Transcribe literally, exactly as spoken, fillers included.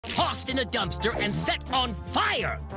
tossed in a dumpster, and set on fire.